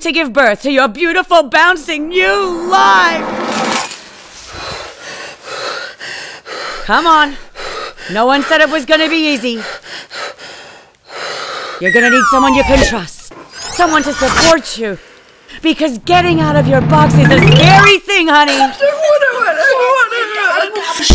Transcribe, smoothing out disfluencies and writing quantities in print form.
to give birth to your beautiful, bouncing new life. Come on. No one said it was gonna be easy. You're gonna need someone you can trust. Someone to support you. Because getting out of your box is a scary thing, honey.